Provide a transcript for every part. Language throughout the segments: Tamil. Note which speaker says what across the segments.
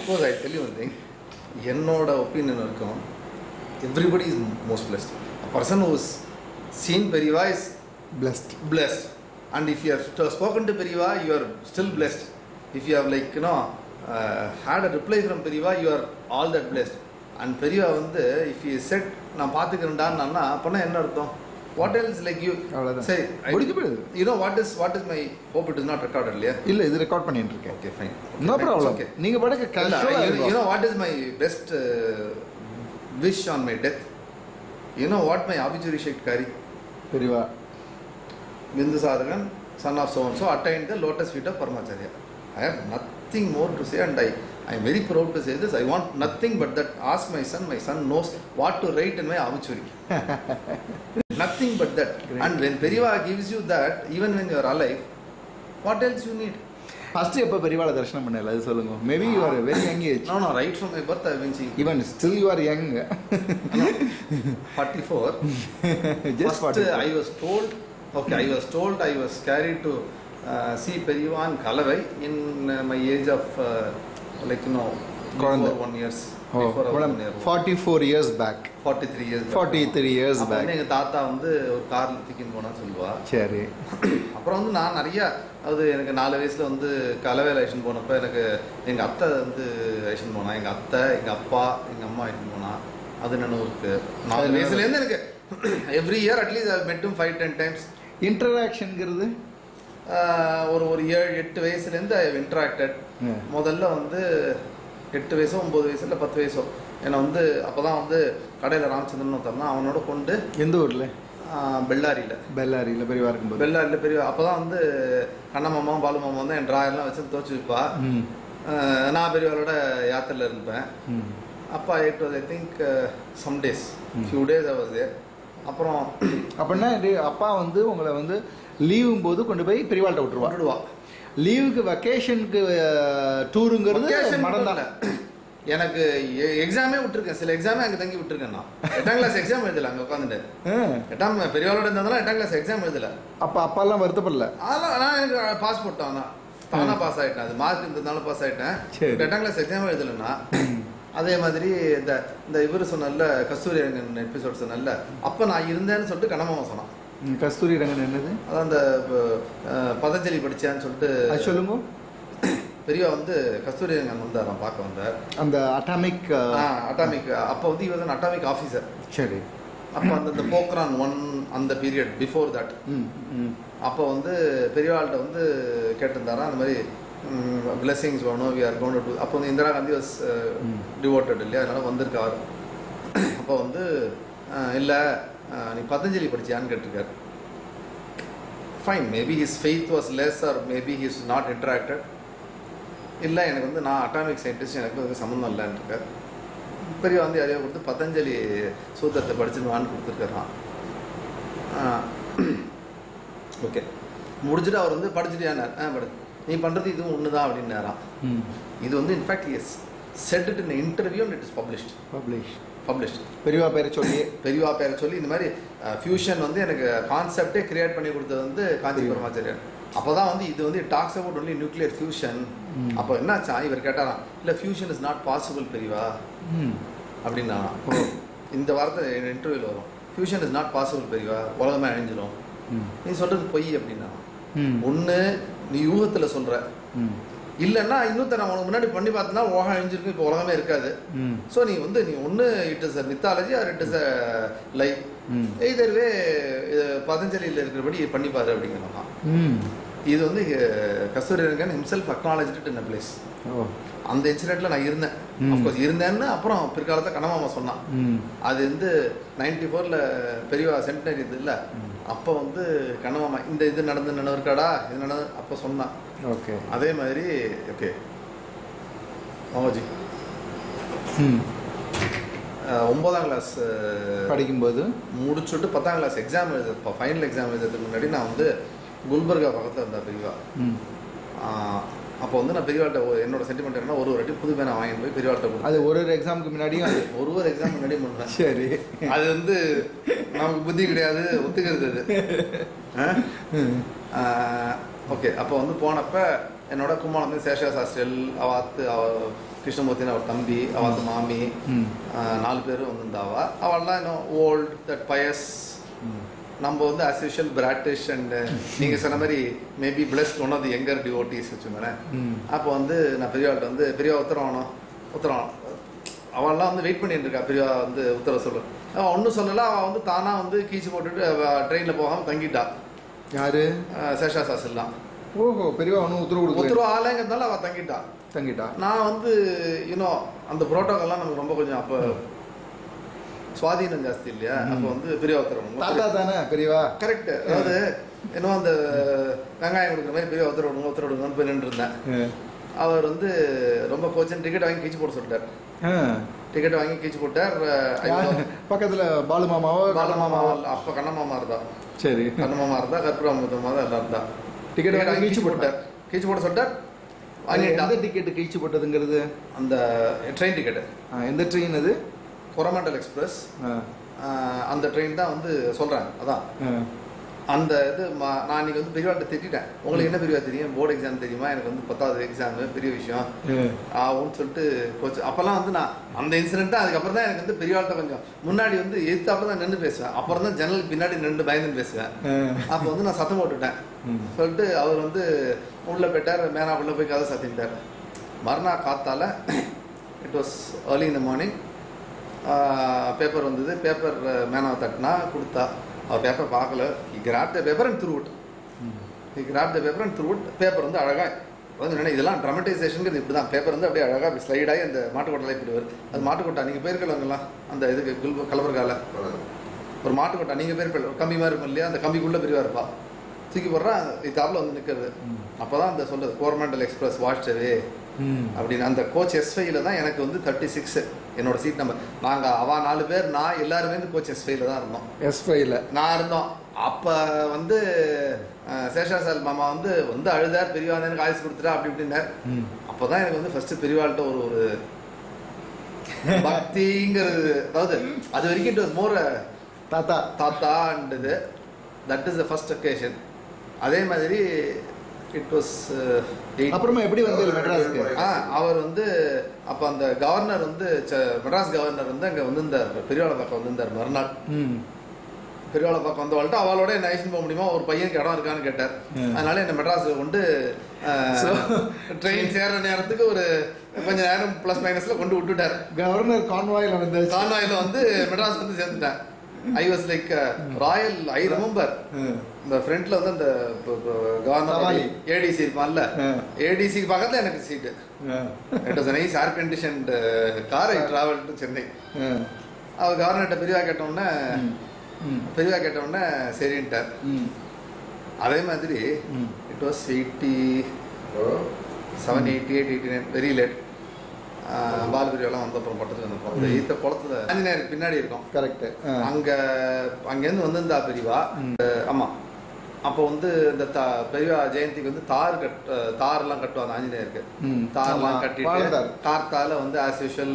Speaker 1: because I tell you one thing, என்னோட ஒப்பீனியன் இருக்கும், everybody is most blessed. A person who is seen Periva is blessed. And if you have spoken to Periva, you are still blessed. If you have had a reply from Periva, you are all that blessed. And Periva வந்து if he said நான் பார்த்துக்கிறேன்டான்னா அப்போனா என்ன அர்த்தம்? What else like you say? You know what is my hope it is not recorded இல்லையா? இல்லை, இது ரெக்கார்ட் பண்ணிட்டு இருக்கேன். Okay, fine. No problem. Okay. நீங்க படக்க கஷ்டமா you know what is my best wish on my death? You know what my obituary sheet carry? Periva Bindu Sadhagan, son of so and so, attained the lotus feet of Paramacharya. I have nothing more to say, and I am very proud to say this. I want nothing but that. Ask my son knows what to write in my obituary. Nothing but that. Great. And when Periva gives you that, even when you are alive, what else you need? First எப்ப பெரியவாளை தரிசனம் பண்ணல அது சொல்லுங்க. Maybe you are a very young age. No, right from my birth I have been seeing. Even still you are young. 44. Just first 44. I was carried to see Periva and Kalavai in my age of before 1 year. Before 1 year. 44 years back. 43 years back. 43 years back. அப்ப எங்க தாத்தா வந்து ஒரு கார்ல தூக்கிட்டு போனான்னு சொல்லுவா. சரி. அப்புறம் வந்து நான் நிறைய அது எனக்கு 4 வயசுல வந்து கலவையில ஐஷன் போனப்ப எனக்கு எங்க அத்தை வந்து ஐஷன் போனா, எங்க அத்தை, எங்க அப்பா, எங்க அம்மா ஐஷன் போனா. அது நினைவு இருக்கு. 4 வயசுல இருந்து எனக்கு every year at least I have met him 5-10 times. இன்டராக்ஷன்ங்கிறது ஒரு 7-8 வயசுல இருந்து I have interacted. முதல்ல வந்து 8 வயசோ 9 வயசோ இல்லை 10 வயசோ என்னை வந்து அப்போ தான் வந்து கடையில் ராமச்சந்திரன் ஒருத்தர் அவனோட கொண்டு எந்த ஊரில் பெல்லாரியில் பெரியவா இருக்கும்போது பெல்லாரியில் பெரியவா அப்போ தான் வந்து கண்ணமாமா பாலுமாமா வந்து என் ட்ராயர்லாம் வச்சு துவச்சி வைப்பா. நான் பெரியவாளோட யாத்திரையில் இருப்பேன். அப்போ it was I think some days few days I was there. அப்புறம் அப்படின்னா அப்பா வந்து உங்களை வந்து லீவும் போது கொண்டு போய் பெரியவாள்கிட்ட விட்டுருவா. லீவுக்கு வெக்கேஷனுக்கு டூருங்கிறது மறந்தால எனக்கு எக்ஸாமே விட்டுருக்கேன். சில எக்ஸாமே அங்கே தங்கி விட்டுருக்கேன். நான் 8ஆம் கிளாஸ் எக்ஸாம் எழுதல அங்கே உட்காந்துட்டு. 8ஆம் பெரியவாளோட இருந்தாலும் 8ஆம் கிளாஸ் எக்ஸாம் எழுதல. அப்போ அப்பாலாம் வருத்தப்படல. அதெல்லாம் நான் எனக்கு பாஸ் போட்டேன். தானா பாஸ் ஆகிட்டேன். அது மார்க் இருந்ததுனால பாஸ் ஆகிட்டேன். 8ஆம் கிளாஸ் எக்ஸாம் எழுதலைன்னா அதே மாதிரி இந்த இவர் சொன்னல கஸ்தூரி ரங்கன் எபிசோட் சொன்னல அப்போ நான் இருந்தேன்னு சொல்லிட்டு கண்ணமாமா சொன்னான். கஸ்தூரி ரங்கன் என்னது? அதான் அந்த பதஞ்சலி படிச்சான்னு சொல்லிட்டு சொல்லுங்க. பெரியவா வந்து கஸ்தூரி ரங்கன் வந்தார், நான் பார்க்க வந்தார். அந்த அட்டாமிக் அப்போ வந்து இவர் தான் அட்டாமிக் ஆஃபீஸர். சரி. அப்போ அந்த போக்ரான் 1 அந்த பீரியட் பிஃபோர் தட் அப்போ வந்து பெரியவாள்கிட்ட வந்து கேட்டிருந்தாரா அந்த மாதிரி பிளெஸிங்ஸ் வேணும், வி ஆர் கோயிங் டு. அப்போ வந்து இந்திரா காந்தி வாஸ் டிவோட்டட் இல்லையா, அதனால் வந்திருக்கார். அப்போ வந்து இல்லை நீ பதஞ்சலி படிச்சியான்னு கேட்டிருக்காரு. Fine, maybe his faith was less or maybe his not interacted. இல்லை எனக்கு வந்து நான் அட்டாமிக் சயின்டிஸ்ட், எனக்கு வந்து சம்மந்தம் இல்லைன்னு இருக்கார். பெரிய வந்து யாரையோ கொடுத்து பதஞ்சலி சூத்திரத்தை படிச்சுடுவான்னு கொடுத்துருக்காரான். ஓகே, முடிச்சுட்டு அவர் வந்து படிச்சுட்டியானார். நீ பண்ணுறது இதுவும் ஒன்று தான் அப்படின்னாராம். இது வந்து in fact is said it in interview and it is published. பெரியவா பேரை சொல்லி இந்த மாதிரி ஃபியூஷன் வந்து எனக்கு கான்செப்டே கிரியேட் பண்ணி கொடுத்தது வந்து காஞ்சி பரமாச்சாரியர். அப்போ தான் வந்து இது வந்து talks about only nuclear fusion. அப்போ என்னாச்சா இவர் கேட்டாராம், இல்லை ஃபியூஷன் இஸ் நாட் பாசிபிள் பெரியவா அப்படின்னா. இந்த வாரத்தை இன்டர்வியூவில் வரும், ஃபியூஷன் இஸ் நாட் பாசிபிள் பெரியவா, உலகமே அழிஞ்சிடும், நீ சொல்கிறது பொய் அப்படின்னா. ஒன்று நீ யூகத்தில் சொல்கிற, இல்லைன்னா இன்னொருத்த நான் உனக்கு முன்னாடி பண்ணி பார்த்தனா உலகம் அழிஞ்சிருக்கு, இப்போ உலகமே இருக்காது. ஸோ நீ வந்து நீ ஒன்று it is a mythology or it is a life, either way பதஞ்சலியில் இருக்கிறபடி பண்ணிப்பாரு அப்படிங்கிறோம்னா. இது வந்து Kasturi Rangan himself acknowledged in a place. அந்த இன்சிடென்ட்ல நான் இருந்தேன். அஃப்கோர்ஸ் இருந்தேன்னு அப்புறம் பிற்காலத்தை கண்ணமாமா சொன்னான். அது வந்து 94ல் பெரியவா சென்டினரி இது இல்லை, அப்போ வந்து கண்ணமாமா இந்த இது நடந்து நினைவுருக்காடா இது நடந்து அப்போ சொன்னான். ஓகே, அதே மாதிரி ஓகே மாமாஜி 9ஆம் கிளாஸ் படிக்கும்போது முடிச்சுட்டு 10ஆம் கிளாஸ் எக்ஸாம் எழுத ஃபைனல் எக்ஸாம் எழுதுறதுக்கு முன்னாடி நான் வந்து குல்பர்கா பக்கத்தில் இருந்தேன் பெரியவா. அப்போ வந்து நான் பெரியவாள்கிட்ட என்னோட சென்டிமெண்ட் என்ன, ஒரு வாட்டி புது பேனை வாங்கிட்டு போய் பெரியவாள்கிட்ட கொடுத்தேன். அது ஒரு எக்ஸாமுக்கு முன்னாடியும் ஒரு எக்ஸாம் முன்னாடியும் பண்ணுவேன். சரி, அது வந்து நமக்கு புத்தி கிடையாது, ஒத்துக்கிறது அது. ஓகே, அப்போ வந்து போனப்ப என்னோட கும்மாளம் சேஷா சாஸ்திரியல் அவாத்து கிருஷ்ணமூர்த்தின்னு அவர் தம்பி அவாத்து மாமி 4 பேர் வந்திருந்தாவா. அவள்லாம் இன்னும் ஓல்டு தட் பயஸ். நம்ம வந்து as usual பிராட்டிஷ் அண்ட் நீங்கள் சொன்ன மாதிரி maybe blessed one of the younger devotees வச்சுக்கோங்களேன். அப்போ வந்து நான் பெரியவாள்கிட்ட வந்து பெரியவா உத்தரவாகணும் அவள்லாம் வந்து வெயிட் பண்ணிட்டு இருக்கா. பெரியவா வந்து உத்தரவு சொல்ல அவள் ஒன்றும் சொல்லலை. அவள் வந்து தானாக வந்து கீச்சு போட்டுட்டு ட்ரெயினில் போகாமல் தங்கிட்டா. யாரு? சேஷா சாஸ்திரிலாம். ஓஹோ, பெரியவா ஒன்றும் உத்தரவு ஆலைங்கிறதுனால அவள் தங்கிட்டா. நான் வந்து இன்னும் அந்த புரோட்டோக்கால்லாம் நமக்கு ரொம்ப கொஞ்சம் அப்போ சுவாதீனம் ஜாஸ்தி இல்லையா. அப்போ வந்து பெரியவா உத்தரவு தாத்தா தானே பெரியவா. கரெக்ட். அதாவது இன்னும் அந்த வெங்காயம் கொடுக்குற மாதிரி பெரியவா உத்தரவிடுங்கன்னு போய் நின்று இருந்தேன். அவர் வந்து ரொம்ப கோச்சன் டிக்கெட் வாங்கி கீச்சு போட சொல்லிட்டார். டிக்கெட் வாங்கி கீச்சு போட்டார். பக்கத்தில் பாலுமாமாவோ அப்போ கண்ணமாமா இருந்தா. சரி, கண்ணமாமா இருந்தா கற்பூரமாமா தான் எல்லாம் இருந்தா. டிக்கெட் வாங்கி கீச்சு போட சொல்லிட்டார். எந்த டிக்கெட்டு கீச்சு போட்டதுங்கிறது? அந்த ட்ரெயின் டிக்கெட்டு. எந்த ட்ரெயின் அது? கொரமண்டல் எக்ஸ்பிரஸ். அந்த ட்ரெயின் தான் வந்து சொல்கிறேன். அதான் அந்த இது நான் அன்றைக்கி வந்து பெரியவாள்கிட்ட திட்டேன். உங்களுக்கு என்ன பெரியவா தெரியும்? போர்டு எக்ஸாம் தெரியுமா? எனக்கு வந்து 10வது எக்ஸாமு பெரிய விஷயம் ஆகும்னு சொல்லிட்டு கோச். அப்போல்லாம் வந்து நான் அந்த இன்சிடென்ட் தான். அதுக்கப்புறம் தான் எனக்கு வந்து பெரியவாள்கிட்ட கொஞ்சம் முன்னாடி வந்து எதிர்த்தாப்புல தான் நின்று பேசுவேன். அப்புறம் தான் ஜன்னலுக்கு பின்னாடி நின்று பயந்துன்னு பேசுவேன். அப்போ வந்து நான் சத்தம் போட்டுவிட்டேன். சொல்லிட்டு அவர் வந்து உள்ளே போயிட்டார். மேனாப்புள்ள போய் கதை சத்திட்டார். மறுநாள் காத்தால it was early in the morning paper வந்தது. பேப்பர் மேனாவை தட்டினா கொடுத்தா. அவர் பேப்பர் பார்க்கல. he grabbed the paper and threw it. Paper வந்து அழகாக வந்து நினை இதெல்லாம் ட்ராமடைசேஷனுங்கிறது இப்படி தான். பேப்பர் வந்து அப்படியே அழகாக ஸ்லைடாகி அந்த மாட்டுக்கொட்டை இப்படி வருது. அது மாட்டுக்கொட்டா நீங்கள் போயிருக்கலாங்களா? அந்த இதுக்கு கலவரக்கால ஒரு மாட்டுக்கொட்டா நீங்கள் போயிருக்க கம்பி மாதிரி இருக்கும் இல்லையா? அந்த கம்பிக்குள்ளே பெரியவா இருப்பா. தூக்கி போடுறா இதாப்பில் வந்து நிற்கிறது. அப்போ தான் அந்த சொல்கிறது கோரமண்டல் எக்ஸ்பிரஸ் வாஷ்டவே அப்படின்னு. அந்த கோச் S5ல தான் எனக்கு வந்து 36 என்னோட சீட் நம்பர். நாங்கள் அவள் 4 பேர், நான் எல்லாருமே வந்து கோச் S5ல தான் இருந்தோம். S5ல நான் இருந்தோம். அப்போ வந்து சேஷா சார் மாமா வந்து அழுதார். பெரியவா எனக்கு ஆயுசு கொடுத்துட்டா அப்படி இப்படின்னார். அப்போ தான் எனக்கு வந்து ஃபர்ஸ்ட் பெரியவாள்கிட்ட ஒரு பக்திங்கிறது. அதாவது அது வரைக்கும் இட் வாஸ் மோர் தாத்தான்றது. That is the first occasion. அதே மாதிரி இட் வாஸ் அப்புறமா எப்படி வந்து மெட்ராஸ்க்கு அவர் வந்து அப்போ அந்த கவர்னர் வந்து மெட்ராஸ் கவர்னர் வந்து அங்கே வந்திருந்தார். பெரியவாளை பார்க்க வந்திருந்தார். மறுநாள் பெரியவாளை பார்க்க வந்தவாள்கிட்ட அவளோட என்ன ஐசன் போக முடியுமா? ஒரு பையனுக்கு இடம் இருக்கான்னு கேட்டார். அதனால என்ன மெட்ராஸில் கொண்டு ட்ரெயின் சேர்ற நேரத்துக்கு ஒரு கொஞ்சம் நேரம் ப்ளஸ் மைனஸில் கொண்டு விட்டுட்டார். கவர்னர் கான்வாயில் வந்து மெட்ராஸ் வந்து சேர்ந்துட்டேன். I was like royal. I remember இந்த ஃப்ரண்ட்ல வந்து அந்த கவர்னர் ஏடிசி இருப்பான்ல, ஏடிசிக்கு பக்கத்துல எனக்கு சீட்டு. It was a nice air conditioned car. I traveled to Chennai. அவர் கவர்னர்கிட்ட பெரியவா கேட்டவுடனே சரின்ட்டார். அதே மாதிரி இட் வாஸ் 87, 88, 89 வெரி லேட். பாலபிரியெல்லாம் வந்த அப்புறம் பட்டத்துக்கு வந்தப்போ ஈத்த குளத்துல ஆஞ்சநேயருக்கு பின்னாடி இருக்கும். கரெக்ட். அங்கேருந்து வந்திருந்தா பெரியவா. ஆமாம். அப்போ வந்து இந்த பெரியவா ஜெயந்திக்கு வந்து தார்லாம் கட்டுவாங்க ஆஞ்சநேயருக்கு. தார்லாம் கட்டிட்டு கார்த்தால வந்து ஆஸ் யூஷுவல்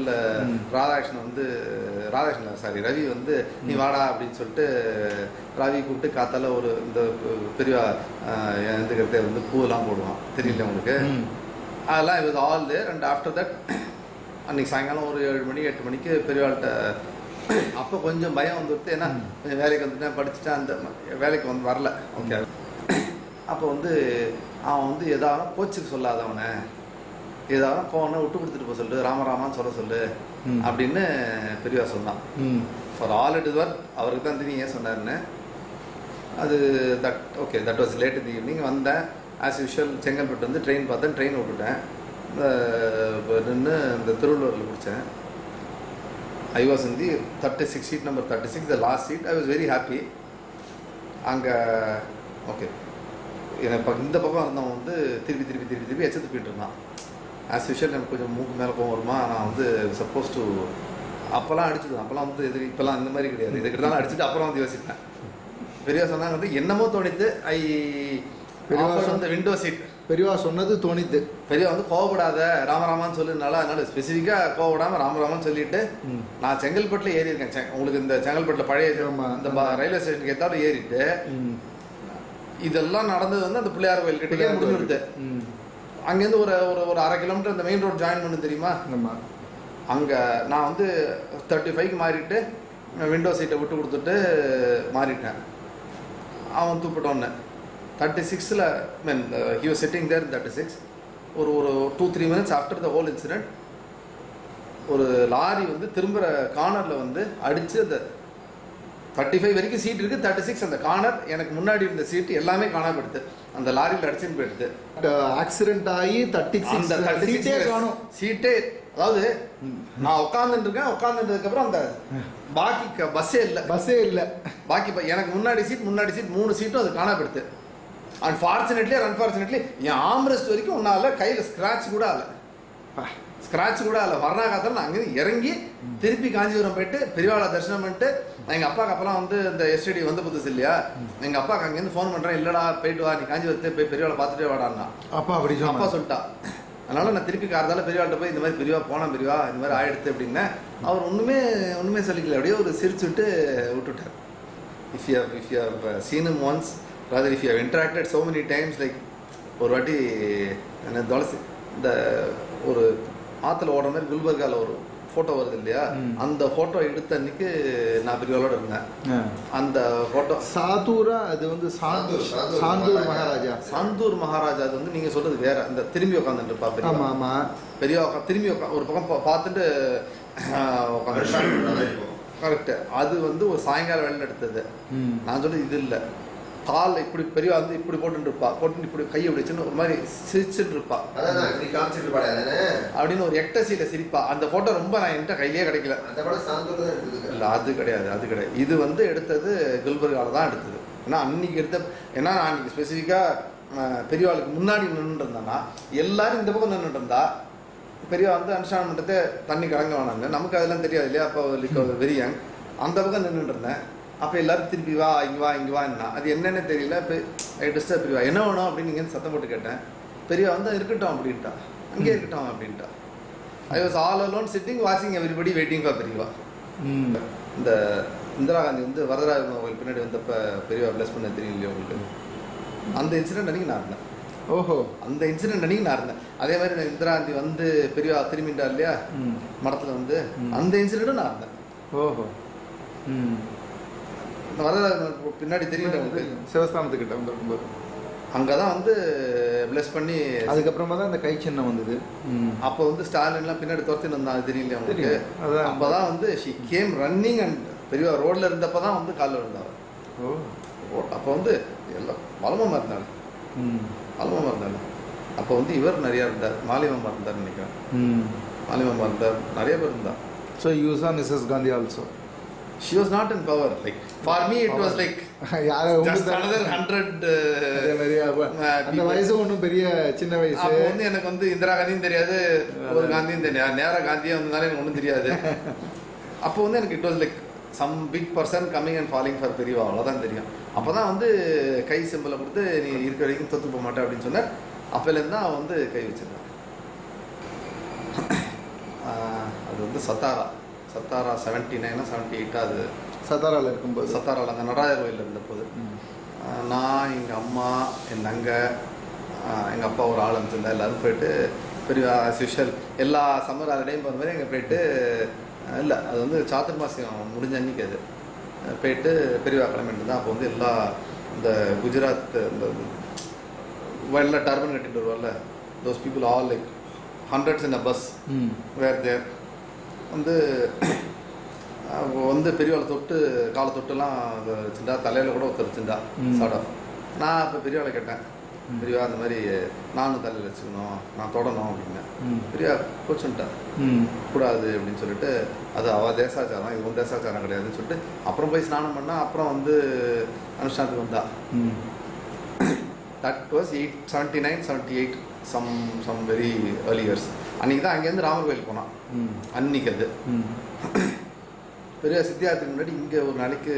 Speaker 1: ரவி வந்து நீ வாடா அப்படின்னு சொல்லிட்டு ரவி கூப்பிட்டு காத்தால ஒரு இந்த பெரியவா எழுந்துக்கிறதே வந்து பூவெல்லாம் போடுவான். தெரியல உங்களுக்கு? அதெல்லாம் it was all there. And after that அன்றைக்கி சாயங்காலம் ஒரு 7 மணி 8 மணிக்கு பெரியவாள்கிட்ட அப்போ கொஞ்சம் பயம் வந்துடுது. ஏன்னா கொஞ்சம் வேலைக்கு வந்துட்டேன், படிச்சுட்டேன், அந்த வேலைக்கு வந்து வரல. ஓகே. அப்போ வந்து அவன் வந்து எதாவது கோச்சுக்கு சொல்லாத, அவனை ஏதாவது போன விட்டு கொடுத்துட்டு போக சொல்லு, ராமராமான்னு சொல்ல சொல்லு அப்படின்னு பெரியவா சொன்னான். For all it is work. அவருக்கு தான் தெரியும் ஏன் சொன்னார்னு. அது that was late in the evening. வந்தேன் ஆஸ் யூஷுவல். செங்கல்பட்டு வந்து ட்ரெயின் பார்த்தேன். ட்ரெயின் விட்டுட்டேன். நின்று இந்த திருவள்ளூரில் பிடிச்சேன். I was in the 36 seat number 36, the last seat. I was very happy. அங்கே ஓகே எனக்கு இந்த பக்கம் இருந்தவன் வந்து திருப்பி எச்சத்து போயிட்டு இருந்தான். ஆஸ் யூஷுவல் எனக்கு கொஞ்சம் மூக்கு மேலே போக வருமா. நான் வந்து சப்போஸ் டு அப்போல்லாம் அடிச்சுடுவேன். அப்போல்லாம் வந்து இது இப்போல்லாம் இந்த மாதிரி கிடையாது. இதுக்கிட்ட தான் அடிச்சுட்டு அப்புறம் வந்து யோசிப்பேன். பெரியவா சொன்னாங்க வந்து என்னமோ தோணித்து. பெரியவா வந்து விண்டோ சீட் பெரியவா சொன்னது தோணித்து. பெரியவா வந்து கோவப்படாத ராமராமான்னு சொல்லுனால அதனால ஸ்பெசிஃபிக்காக கோவப்படாமல் ராமராமான்னு சொல்லிட்டு நான் செங்கல்பட்டில் ஏறி இருக்கேன். உங்களுக்கு இந்த செங்கல்பட்டில் பழைய இந்த ரயில்வே ஸ்டேஷனுக்கு ஏற்றாலும் ஏறிட்டு இதெல்லாம் நடந்தது வந்து அந்த பிள்ளையார் கோயில் கிட்டே முடிஞ்சுடுது. அங்கேருந்து ஒரு ஒரு 1/2 கிலோமீட்டர் அந்த மெயின் ரோட் ஜாயின் பண்ணு தெரியுமா? அங்கே நான் வந்து 35க்கு மாறிட்டு விண்டோ சீட்டை விட்டு கொடுத்துட்டு மாறிட்டேன். அவன் தூப்பிட்டோன்னு 36ல் mean he was sitting there 36. ஒரு 2-3 minutes after the whole incident ஒரு லாரி வந்து திரும்புகிற கார்னரில் வந்து அடித்து அந்த 35 வரைக்கும் சீட் இருக்குது, 36 அந்த கார்னர் எனக்கு முன்னாடி இருந்த சீட்டு எல்லாமே காணாம போயிடுது. அந்த லாரியில் அடிச்சுன்னு போயிடுது.
Speaker 2: ஆக்சிடென்ட் ஆகி 36 காணும் சீட்டே.
Speaker 1: அதாவது நான் உட்காந்துட்டு இருக்கேன், உட்காந்துட்டதுக்கப்புறம் அந்த பாக்கி பஸ்ஸே இல்லை. பாக்கி எனக்கு முன்னாடி சீட் 3 சீட்டும் அது காணாம போயிடுது. அன்ஃபார்ச்சுனேட்லி ஆர் அன்ஃபார்ச்சுனேட்லி என் ஆம்ரெஸ்ட் வரைக்கும் ஒன்றால கையில் ஸ்க்ராட்ச் கூட ஆகலை. வர்ணாகாத்தில் நான் அங்கேருந்து இறங்கி திருப்பி காஞ்சிபுரம் போயிட்டு பெரியவாளை தரிசனம் பண்ணிட்டு எங்கள் அப்பாவுக்கு அப்போலாம் வந்து இந்த எஸ்டிடி வந்து புதுசு இல்லையா, எங்கள் அப்பாவுக்கு அங்கேருந்து ஃபோன் பண்ணுறேன், இல்லைடா போயிட்டு வா நீ காஞ்சிபுரத்தை போய் பெரியவாளை பார்த்துட்டே வாடான்னா. அப்பா சொல்லிட்டா. அதனால நான் திருப்பி காரத்தால பெரியவாள்கிட்ட போய் இந்த மாதிரி பெரியவா போனேன், பெரியவா இந்த மாதிரி ஆயிடுத்து அப்படின்னா அவர் ஒன்றுமே சொல்லிக்கல, அப்படியே ஒரு சிரிச்சு விட்டு விட்டுட்டார். If you have seen him once, rather if you have interacted so many times, like ஒரு வாட்டி துளசி இந்த ஒரு ஆற்றுல ஓடுற மாதிரி குல்பர்காவில் ஒரு ஃபோட்டோ வருது இல்லையா, அந்த ஃபோட்டோ எடுத்த அன்னைக்கு நான் பெரியவாளோட இருந்தேன். அந்த ஃபோட்டோ
Speaker 2: சாந்தூரா, அது வந்து சாந்தூர் மகாராஜா. அது வந்து நீங்கள் சொல்கிறது வேற. இந்த திரும்பி உட்காந்துட்டு இருப்பா பெரியவா திரும்பி ஒரு பக்கம் பார்த்துட்டு உட்காந்து கரெக்டு. அது வந்து ஒரு சாயங்கால வேலையில் எடுத்தது. நான் சொல்றது இது இல்லை, கால் இப்படி பெரியவா வந்து இப்படி போட்டு இருப்பா, போட்டு இப்படி கையை பிடிச்சுன்னு ஒரு மாதிரி சிரிச்சுட்டு இருப்பா அப்படின்னு ஒரு எக்டசியில சிரிப்பா. அந்த போட்டோ ரொம்ப நான் என்கிட்ட கையிலே கிடைக்கல. இல்லை அது கிடையாது. இது வந்து எடுத்தது குல்பர்காவில் தான் எடுத்தது. ஏன்னா அன்னைக்கு ஏன்னா நான் அன்னைக்கு ஸ்பெசிஃபிக்காக பெரியவாளுக்கு முன்னாடி நின்றுட்டு இருந்தேன்னா எல்லாரும் இந்த பக்கம் நின்றுட்டு இருந்தா பெரியவா வந்து அனுஷ்டானம் பண்ணிட்டு தண்ணி கலங்க வேணாங்க, நமக்கு அதெல்லாம் தெரியாது இல்லையா, அப்போ வெரி யங். அந்த பக்கம் நின்றுட்டு இருந்தேன். அப்போ எல்லாரும் திருப்பி வா இங்கே வான்னா அது என்னென்னு தெரியல. இப்போ டிஸ்டர்ப் பெரியவா என்ன வேணும் அப்படின்னு நீங்கள் சத்தம் போட்டு கேட்டேன். பெரியவா வந்து இருக்கட்டும் அப்படின்ட்டா, அங்கே இருக்கட்டும் அப்படின்ட்டா. I was all alone sitting வாட்சிங் எவ்ரிபடி வெயிட்டிங் ஃபார் பெரியவா. இந்த இந்திரா காந்தி வந்து வரதராஜ கோயில் பின்னாடி வந்தப்போ பெரியவா பிளஸ் பண்ண தெரியும் இல்லையா உங்களுக்கு, அந்த இன்சிடென்ட் அன்றைக்கி நான் இருந்தேன். அந்த இன்சிடென்ட் அன்றைக்கி நான் இருந்தேன். அதே மாதிரி நான் இந்திரா காந்தி வந்து பெரியவா திரும்பிட்டா இல்லையா மடத்தில் வந்து, அந்த இன்சிடென்ட்டும் நான் இருந்தேன். பின்னாடி தெரியும் சிவஸ்தானத்துக்கிட்ட வந்திருக்கும்போது
Speaker 1: அங்கதான் வந்து பிளஸ் பண்ணி
Speaker 2: அதுக்கப்புறமா தான் அந்த கை சின்னம் வந்தது.
Speaker 1: அப்போ வந்து ஸ்டாலின்லாம் பின்னாடி துரத்தின்னு வந்தா அது தெரியல அவங்களுக்கு. அப்போதான் வந்து ஷி கேம் ரன்னிங் அண்ட் பெரியவா ரோட்ல இருந்தப்பதான் வந்து காலில் விழுந்தாங்க. அப்போ வந்து எல்லாம் வளமமா இருந்தாங்க. அப்போ வந்து இவர் நிறையா இருந்தார், மாலிமாமா இருந்தார் நினைக்கிறேன். மாலிமாமா இருந்தார், நிறைய பேர் இருந்தார்.
Speaker 2: So you saw Mrs. Gandhi also.
Speaker 1: She was not in power. Like for me, it was like just another 100.
Speaker 2: அந்த வயசு ஒன்றும் பெரிய சின்ன வயசு.
Speaker 1: அப்போ வந்து எனக்கு வந்து இந்திரா காந்தியும் தெரியாது, ஒரு காந்தியும் தெரியாது, நேரா காந்தியா வந்ததால எனக்கு ஒன்றும் தெரியாது. அப்போ வந்து எனக்கு it was like some big person coming and falling for பெரியவா, அவ்வளோதான் தெரியும். அப்போ தான் வந்து கை சிம்பிளை கொடுத்து நீ இருக்கிற வரைக்கும் தொத்து போக மாட்டேன் அப்படின்னு சொன்னார். அப்போலேருந்து தான் அவன் வந்து கை வச்சிருந்தான். அது வந்து சத்தாரா 79 78 அது
Speaker 2: சத்தாராவில் இருக்கும்போது,
Speaker 1: சத்தாராவில் அந்த நடராஜர் கோயிலில் இருந்தபோது நான் எங்கள் அம்மா என் தங்கை எங்கள் அப்பா ஒரு ஆள் அனுப்பிச்சிருந்தேன். எல்லோரும் போயிட்டு பெரிய ஸ்பெஷல் எல்லா சம்மர் ஹாலிடேயும் போகிற மாதிரி எங்கே போயிட்டு, இல்லை அது வந்து சாத்துர்மாசியம் முடிஞ்ச அன்றைக்கி அது போயிட்டு பெரியவா கிளம்பிட்டு தான். அப்போ வந்து எல்லா இந்த குஜராத் இந்த எல்லாம் டர்பன் கட்டிட்டு வருவார்ல, those people all like hundreds in a bus where there வந்து வந்து பெரியவாளை தொட்டு காலை தொட்டுலாம் வச்சுருந்தா, தலையில் கூட ஒருத்தர் வச்சுருந்தா சாடா. நான் இப்போ பெரியவாளை கேட்டேன், பெரியவா அந்த மாதிரி நானும் தலையில் வச்சுக்கணும், நான் தொடணும் அப்படின்னேன். பெரியவா கோச்சுன்ட்டேன், கூடாது அப்படின்னு சொல்லிட்டு, அது அவள் தேசாச்சாரம், இது ஒன்றும் தேசாச்சாரம் கிடையாதுன்னு சொல்லிட்டு அப்புறம் போய் ஸ்நானம் பண்ணால் அப்புறம் வந்து அனுஷ்டானத்துக்கு வந்தா. That was 79 78 some very early years. அன்றைக்கி தான் அங்கேருந்து ராமர் கோயில் போனான். அன்னைக்கு அது பெரிய சித்தியார்த்துக்கு முன்னாடி இங்கே ஒரு நாளைக்கு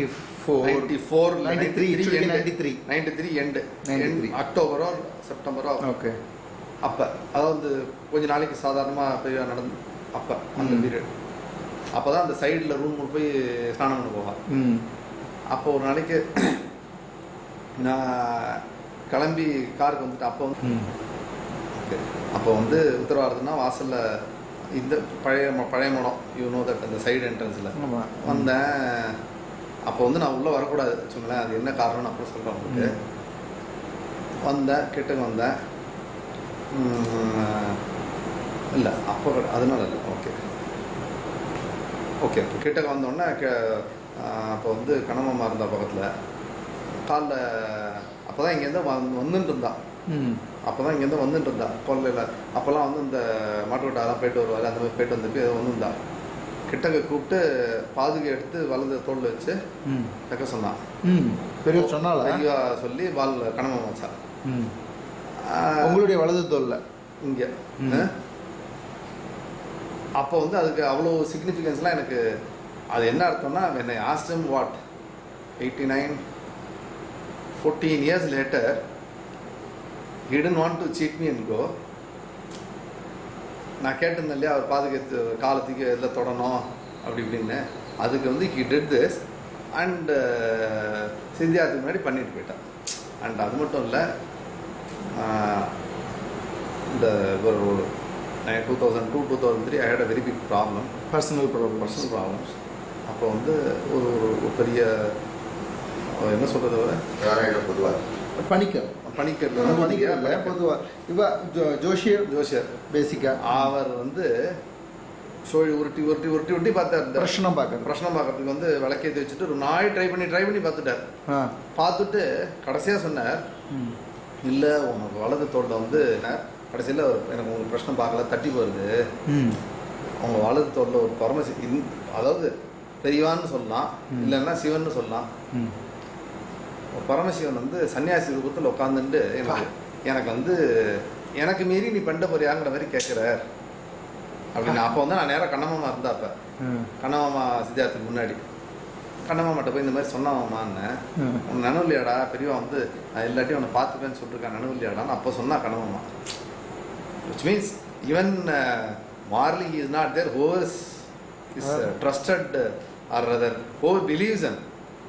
Speaker 1: 93 எண்டு அக்டோபரோ செப்டம்பரோ. ஓகே. அப்போ அதாவது கொஞ்ச நாளைக்கு சாதாரணமாக பெரிய நடந்து அப்போ அந்த பீரியட். அப்போ தான் அந்த சைடில் ரூம் போய் ஸ்நானம் பண்ண போவான். அப்போ ஒரு நாளைக்கு நான் கிளம்பி காருக்கு வந்துட்டு, அப்போ வந்து
Speaker 2: ஓகே. அப்போ வந்து உத்தரவாதம்னா வாசலில் இந்த பழைய மடம் யூனோ தட் அந்த சைடு என்ட்ரன்ஸில் வந்தேன். அப்போ வந்து நான் உள்ளே வரக்கூடாது வச்சுங்களேன், அது என்ன காரணம்னு அப்புறம் சொல்கிறேன் உங்களுக்கு. வந்தேன், கிட்டக்கு வந்தேன். இல்லை அப்போ அதனால இல்லை. Okay okay. கிட்டக்க வந்தோடனே அப்போ வந்து கணவம்மா இருந்தா பக்கத்தில். காலில் அப்போ தான் இங்கேருந்து வந்துட்டு இருந்தான். அப்போ தான் இங்கேருந்து வந்துட்டு இருந்தா கொல்லையில். அப்போல்லாம் வந்து இந்த மாட்டுக்கொட்டாலாம் போயிட்டு வருவார், அந்த மாதிரி போயிட்டு வந்துட்டு ஏதோ வந்துருந்தா. கிட்டக்க கூப்பிட்டு பாதுகை எடுத்து வலது தோளில் வச்சு வைக்க சொன்னான்.
Speaker 1: பெரிய சொன்னால
Speaker 2: பெரியவா சொல்லி பால் கணவன் வச்சா
Speaker 1: உங்களுடைய வலது தோல்ல
Speaker 2: இங்கே. அப்போ வந்து அதுக்கு அவ்வளோ சிக்னிஃபிகன்ஸ்லாம் எனக்கு. அது என்ன அர்த்தம்னா, என்னை asked him what 89 14 years later he didn't want to cheat me and go. நான் கேட்டிருந்தேன் இல்லையா, அவர் பாதுகாத்து காலத்துக்கு எதில் தொடணும் அப்படி இப்படின்னு. அதுக்கு வந்து he did this and சிந்தியாத்துக்கு முன்னாடி பண்ணிட்டு போயிட்டான். அண்ட் அது மட்டும் இல்லை, இந்த ஒரு 2002-2003 I had a very big problem,
Speaker 1: personal
Speaker 2: problems. அப்போ வந்து ஒரு பெரிய என்ன சொல்கிறது, பொதுவாக பணிக்கர்
Speaker 1: பொதுவாக இவ ஜோஷியர் பேசிக்காக அவர்
Speaker 2: வந்து சோழி உருட்டி உருட்டி உருட்டி உருட்டி பார்த்தார். இந்த பிரச்சனை பார்க்கறதுக்கு வந்து விளக்கேற்றி வச்சுட்டு ஒரு நாய் ட்ரை பண்ணி பார்த்துட்டார். பார்த்துட்டு கடைசியாக சொன்னார், இல்லை உனக்கு வலது தோளில் வந்து கடைசியில் எனக்கு உங்களுக்கு பிரச்சனை பார்க்கல, தட்டி போகுது. அவங்க வலது தோளில் ஒரு பரமசி, அதாவது பெரியவான்னு சொல்லலாம், இல்லைன்னா சிவன் சொல்லலாம். பரமசிவன் வந்து சன்னியாசி ரூபத்தில் உட்காந்துட்டு எனக்கு வந்து எனக்கு மீறி நீ பண்ண போறியாங்கிற மாதிரி கேட்குறார் அப்படின்னு. அப்போ வந்து நான் நேராக கண்ணமாமா இருந்தா, அப்போ கண்ணமாமா சித்தார்த்துக்கு முன்னாடி கண்ணமாமாட்ட போய் இந்த மாதிரி சொன்னாமான்னு, உன் நினைவு இல்லையாடா பெரியவா வந்து எல்லாத்தையும் அவனை பார்த்துப்பேன்னு சொல்லிருக்கான், நினைவு இல்லையாடான்னு அப்போ சொன்னா கண்ணமாமா. which means even morally he is not there, who is trusted or rather who believes in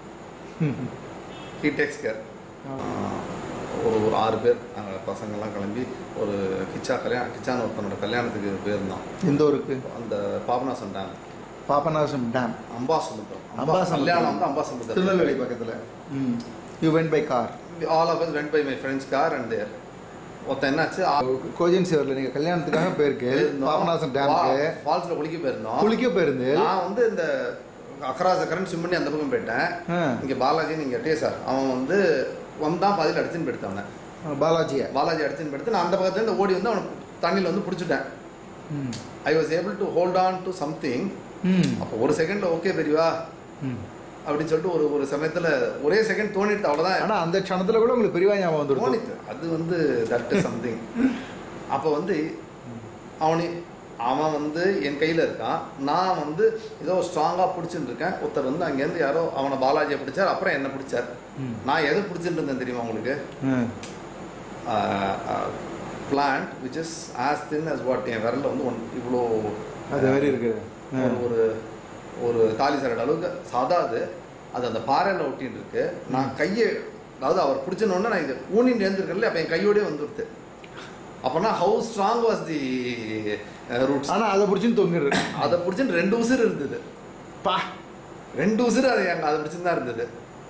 Speaker 2: he takes care. ஒரு 6 பேர் நாங்கள் பசங்கள்லாம் கிளம்பி ஒரு கிச்சான் ஒருத்தனோட கல்யாணத்துக்கு போயிருந்தோம்.
Speaker 1: எந்த ஊருக்கு?
Speaker 2: அந்த பாபநாசம் டேம்
Speaker 1: அம்பாசமுத்திரம்
Speaker 2: கல்யாணம் வந்து அம்பாசமுத்திரம்
Speaker 1: திருநெல்வேலி பக்கத்தில். You went by car?
Speaker 2: All of us went by my friend's car and there. ஒருத்தன் என்னாச்சு,
Speaker 1: கோஜன்சி வரல, நீங்கள் கல்யாணத்துக்காக போயிருக்கு பாபநாசம் டேமுக்கு
Speaker 2: ஃபால்ஸில் குளிக்க போயிருந்து நான் வந்து இந்த அக்கராச கரண்ட் ஸ்விம் பண்ணி அந்த பக்கம் போயிட்டேன். இங்கே பாலாஜி நீங்கள் சார் அவன் வந்து வந்தான் பாதியில் அடிச்சுன்னு போயிடுத்தவனை. பாலாஜி அடிச்சுன்னு போயிடுத்து நான் அந்த பக்கத்துலேருந்து ஓடி வந்து அவனை தண்ணியில் வந்து பிடிச்சிட்டேன். I was able to hold on to something. அப்போ ஒரு செகண்டில் ஓகே பெரியவா அப்படின்னு சொல்லிட்டு ஒரு சமயத்தில் ஒரே செகண்ட் தோணிட்டு, அவ்வளோதான்.
Speaker 1: ஆனால் அந்த க்ஷணத்தில் கூட உங்களுக்கு பெரியவா ஞாபகம் வந்து
Speaker 2: தோணித்து. அது வந்து தட் இஸ் சம்திங். அப்போ வந்து அவன் வந்து என் கையில் இருக்கான், நான் வந்து ஏதோ ஸ்ட்ராங்காக பிடிச்சிட்டு இருக்கேன். ஒருத்தர் வந்து அங்கேருந்து யாரோ அவனை பாலாஜியை பிடிச்சார், அப்புறம் என்ன பிடிச்சார். நான் எதை பிடிச்சிட்டு இருந்தேன் தெரியுமா உங்களுக்கு? Plant which is as thin as what என் விரலில் வந்து இவ்வளோ
Speaker 1: அது மாதிரி இருக்குது.
Speaker 2: ஒரு தாலி சரடு அளவுக்கு சாதா அது அந்த பாறையில் ஒட்டின்னு இருக்கு. நான் கையை, அதாவது அவர் பிடிச்சனோடனே நான் இது ஊனின்னு எழுந்திருக்கல, அப்போ என் கையோடய வந்துடுது. அப்போனா how strong was the roots.
Speaker 1: ஆனால் அதை பிடிச்சின்னு தொங்கிடுது.
Speaker 2: அதை பிடிச்சின்னு 2 உசுறு இருந்தது. 2 உசுறு அதை பிடிச்சின்னு தான் இருந்தது.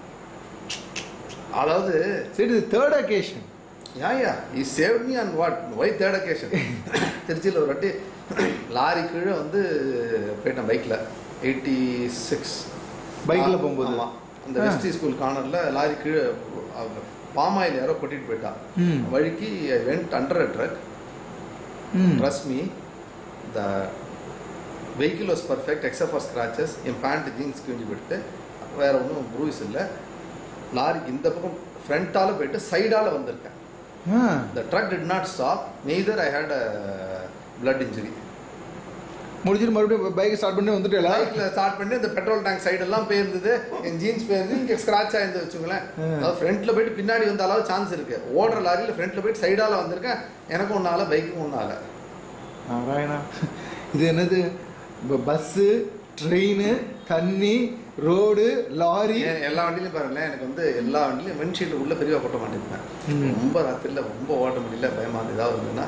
Speaker 2: அதாவது
Speaker 1: சரி, third occasion.
Speaker 2: he saved me on what? Why third occasion? திருச்சியில் ஒரு வாட்டி லாரி கீழே வந்து போயிட்டேன் பைக்கில் 86
Speaker 1: பைக்கில் போகும்போது.
Speaker 2: ஆமாம், அந்த வெஸ்டி ஸ்கூல் கார்னரில் லாரி கீழே பாமாயில் யாரோ கொட்டிட்டு போயிட்டான். வழிக்கு I went under a truck. Trust me, the vehicle was perfect except for scratches. என் பேண்ட் ஜீன்ஸ் கிழிஞ்சு போயிட்டு வேற ஒன்றும் ப்ரூஸ் இல்லை. லாரிக்கு இந்த பக்கம் ஃப்ரண்ட்டால் போயிட்டு சைடால் வந்திருக்கேன். The truck did not stop, neither I had a blood injury.
Speaker 1: முடிஞ்சிட்டு மறுபடியும் பைக் ஸ்டார்ட் பண்ணி வந்துட்டேன்.
Speaker 2: பைக்கில் ஸ்டார்ட் பண்ணி இந்த பெட்ரோல் டேங்க் சைடெல்லாம் போயிருந்தது, என் ஜீன்ஸ் போயிருந்து இங்கே ஸ்க்ராட்ச் ஆயிருந்து வச்சுங்களேன். அதாவது ஃப்ரண்ட்டில் போயிட்டு பின்னாடி வந்த அளவு சான்ஸ் இருக்குது. ஓடுற லாரியில் ஃப்ரண்ட்டில் போயிட்டு சைடால் வந்திருக்கேன். எனக்கும் ஒன்றால் பைக்கும் ஒன்றால்.
Speaker 1: நாராயணா, இது என்னது? பஸ்ஸு, ட்ரெயின், தண்ணி, ரோடு, லாரி,
Speaker 2: எல்லா வண்டியிலையும் பாருங்களேன். எனக்கு வந்து எல்லா வண்டியிலையும் விண்ட்ஷீல்டு உள்ள பெரியவா கொட்ட மாட்டேங்குவேன். ரொம்ப ராத்திரியில் ரொம்ப ஓட்ட முடியல, பயமாக ஏதாவது இருந்ததுன்னா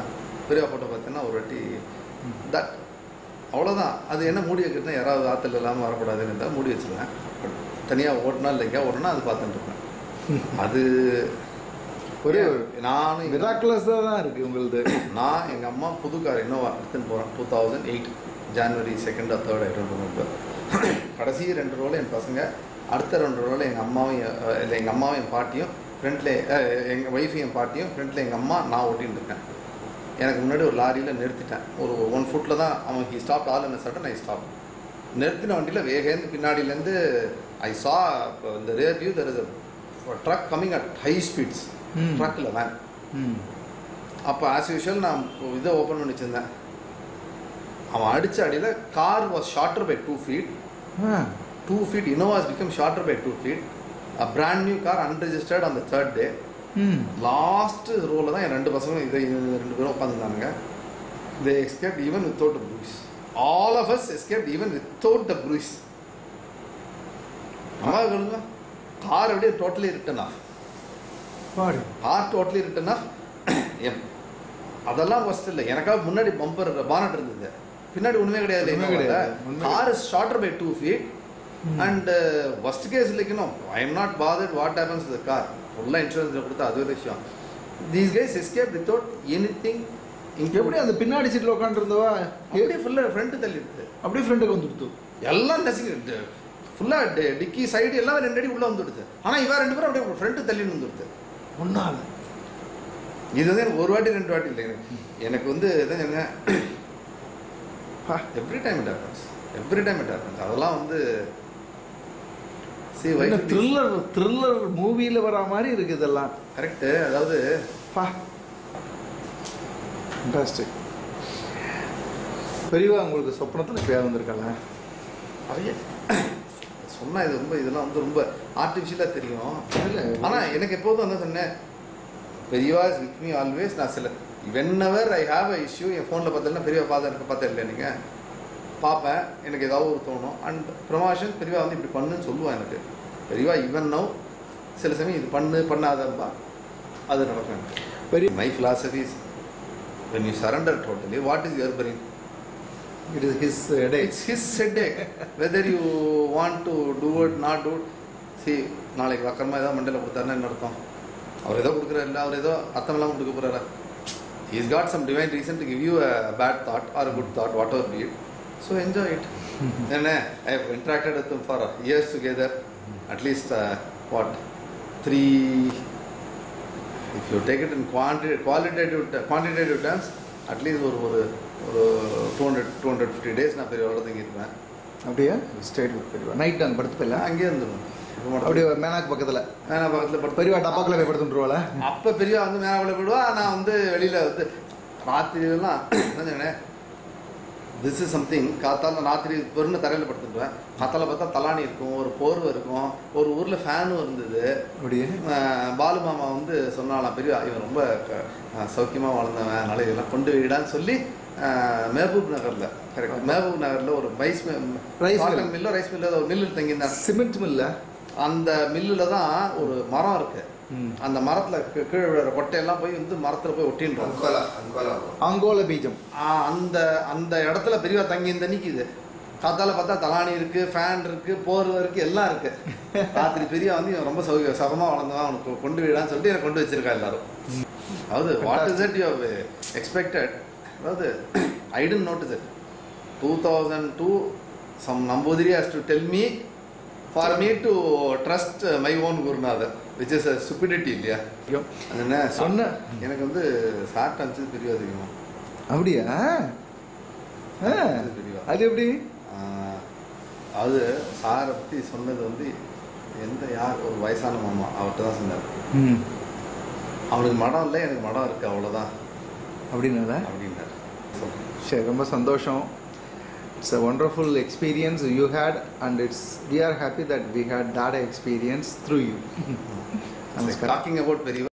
Speaker 2: பெரியவா ஃபோட்டோ பார்த்தீங்கன்னா ஒரு வாட்டி தட் அவ்வளோதான். அது என்ன மூடி வைக்கிறதுனா யாராவது ஆற்றுல இல்லாமல் வரக்கூடாதுன்னு இருந்தால் மூடி வச்சுருவேன். தனியாக ஓட்டினா இல்லைங்க ஓடனா அது பார்த்துட்டு இருப்பேன். அது
Speaker 1: ஒரு
Speaker 2: நானும்
Speaker 1: மிராக்குலஸாக தான் இருக்குது உங்களது.
Speaker 2: நான் எங்கள் அம்மா புது கார் இன்னோவா எடுத்துன்னு போகிறேன் 2008 ஜனவரி 2 or 3 I don't remember. கடைசி 2 ரோவில் என் பசங்க, அடுத்த 2 ரோவில் எங்கள் அம்மாவும் இல்லை எங்கள் அம்மாவும் என் பாட்டியும் ஃப்ரண்ட்டில், எங்கள் ஒய்ஃபையும் என் பாட்டியும் ஃப்ரண்ட்டில் எங்கள் அம்மா, நான் ஓட்டின்னு இருக்கேன். எனக்கு முன்னாடி ஒரு லாரியில் நிறுத்திட்டேன். ஒரு 1 foot தான் அவன் ஹி ஸ்டாப் ஆல் என்ன சட்டன் ஐ ஸ்டாப். நிறுத்தின வண்டியில் வேகேந்து பின்னாடியிலேருந்து ஐ சா இந்த rear view there is a truck coming at high speeds. ட்ரக்கில் வேன். அப்போ ஆஸ் யூஷுவல் நான் இதை ஓப்பன் பண்ணி வச்சுருந்தேன். அவன் அடித்த அடியில் car was shorter by 2 feet. 2 feet Innova become shorter by 2 feet. A brand new car unregistered on the 3rd day. Last ரோவில் தான் என் 2 பசங்களும் இதை 2 பேரும் உட்காந்துருந்தாங்க. They escaped even without a bruise. All of us escaped even without the bruise. அம்மா கார் அப்படியே totally written off. Car totally written off. அதெல்லாம் ஃபர்ஸ்ட் இல்லை. எனக்காக முன்னாடி பம்பர் பானட் இருந்தது, பின்னாடி ஒன்றுமே கிடையாது. Car is shorter by 2 feet. And first case இல்லைக்கணும் I am not bothered what happens to the car. ஃபுல்லாக இன்சூரன்ஸில் கொடுத்தா அது ஒரு விஷயம். These guys escape without anything.
Speaker 1: எப்படி அந்த பின்னாடி சீட்டில் உட்காந்துருந்தவா
Speaker 2: அப்படியே ஃபுல்லாக ஃப்ரண்ட்டு தள்ளிடுது.
Speaker 1: அப்படியே ஃப்ரெண்டுக்கு வந்துடுது.
Speaker 2: எல்லாம் நசிக்கிட்டு ஃபுல்லாக டிக்கி சைடு எல்லாம் 2 அடி உள்ளே வந்துடுது. ஆனால் இவன் 2 பேரும் அப்படியே ஃப்ரண்ட்டு தள்ளின்னு வந்துடுது
Speaker 1: ஒன்றால்.
Speaker 2: இது வந்து எனக்கு 1 வாட்டி 2 வாட்டி இல்லை. எனக்கு வந்து எதாவது என்ன எவ்ரி டைம் இட் ஹேப்பன்ஸ். அதெல்லாம் வந்து
Speaker 1: த்ரில்லர் மூவியில் வர மாதிரி இருக்குது இதெல்லாம்.
Speaker 2: கரெக்டு. அதாவது
Speaker 1: ஃபண்டாஸ்டிக். பெரியவா உங்களுக்கு சொப்னத்தில் பேர் வந்திருக்கல
Speaker 2: நிறைய சொன்னால் இது ரொம்ப இதெல்லாம் வந்து ரொம்ப ஆர்டிஃபிஷியலாக தெரியும். இல்லை ஆனால் எனக்கு எப்போதும் வந்து சொன்னேன் பெரியவா இஸ் வித் மீ ஆல்வேஸ். நான் சில whenever I have a issue என் ஃபோனில் பார்த்தீங்கன்னா பெரியவா பார்த்தா இல்லை நீங்கள் பார்ப்பேன். எனக்கு ஏதாவது ஒரு தோணும். அண்ட் ப்ரொமோஷன் பெரியவா வந்து இப்படி பண்ணுன்னு சொல்லுவான் எனக்கு. பெரியவா ஈவன் நவ் சில சமயம் இது பண்ணாதப்பா அது நடக்கும். பெரிய my philosophies when you surrender totally, what is your brain?
Speaker 1: It is his headache.
Speaker 2: It's his headache. Whether you want to do it, not do it. See, நாளைக்கு வக்கரமாக ஏதாவது மண்டல கொடுத்தாருன்னா என்ன அர்த்தம்? அவர் ஏதோ கொடுக்குறாரு இல்லை, அவர் ஏதோ அர்த்தமெல்லாம் கொடுக்க போகிறாரா? He's got some divine reason to give you a bad thought or a good thought, whatever be it. So enjoy it. Then I have interacted with him for years together. At least what 3, if you take it in quantitative terms, at least ஒரு 250 days நான் பெரியவரோட தங்கியிருப்பேன்.
Speaker 1: அப்படியே ஸ்டேட் பெரியவா நைட் அங்கே படுத்துப்பில்ல?
Speaker 2: அங்கேயே இருந்துடும்.
Speaker 1: அப்படியே மேனாக்கு பக்கத்தில்
Speaker 2: படுத்து
Speaker 1: பெரியவா டப்பாக்கில் போய் படுத்துட்டுருவாள.
Speaker 2: அப்போ பெரியவா வந்து மேனாக்குள்ள போயிடுவா. நான் வந்து வெளியில் வந்து ராத்திரியெல்லாம் என்ன திஸ் இஸ் சம்திங். காத்தால ராத்திரி பொருள் தரையில் படுத்துக்குவேன். காத்தால பார்த்தா தலானி இருக்கும், ஒரு போர்வை இருக்கும், ஒரு ஊரில் ஃபேனும் இருந்தது.
Speaker 1: அப்படியே
Speaker 2: பாலு மாமா வந்து சொன்னாலாம் பெரிய இவன் ரொம்ப சௌக்கியமாக வளர்ந்தவன், அதனால இதெல்லாம் கொண்டு போயிடான்னு சொல்லி மேபூப் நகரில் கரெக்ட் மேபூப் நகரில் ஒரு ரைஸ் மில்லோ ஒரு மில்லு தங்கியிருந்தாங்க.
Speaker 1: சிமெண்ட் மில்ல.
Speaker 2: அந்த மில்லில் தான் ஒரு மரம் இருக்குது. அந்த மரத்தில் கீழே விழுற கொட்டையெல்லாம் போய் வந்து மரத்தில் போய் ஒட்டின்றோம்.
Speaker 1: அங்கோல பீஜம்.
Speaker 2: அந்த இடத்துல பெரியவா தங்கி இந்த நிற்கிது. காத்தால பார்த்தா தலானி இருக்குது, ஃபேன் இருக்குது, போர்வை இருக்குது, எல்லாம் இருக்குது. ராத்திரி பெரியவா வந்து இவன் ரொம்ப சுகமாக வளர்ந்தவன், அவனுக்கு கொண்டு விடான்னு சொல்லிட்டு எனக்கு கொண்டு வச்சிருக்கா எல்லாரும். அதாவது what is it you have expected? அதாவது I didn't notice it. 2002 some Namboothiri has to tell me for me to trust my own Gurunatha, which is a stupidity இல்லையா? அது என்ன சொன்ன எனக்கு வந்து சாட் அனுப்பிச்சது பெரியவா தெரியுமா?
Speaker 1: அப்படியா? அது எப்படி?
Speaker 2: அது சாரை பற்றி சொன்னது வந்து யார் ஒரு வயசான மாமா அவர்கிட்ட தான் சொன்னார். அவனுக்கு மடம் இல்லை, எனக்கு மடம் இருக்குது, அவ்வளோதான் அப்படின்னார்.
Speaker 1: சரி, ரொம்ப சந்தோஷம். It's a wonderful experience you had, and we are happy that we had that experience through you.
Speaker 2: Talking about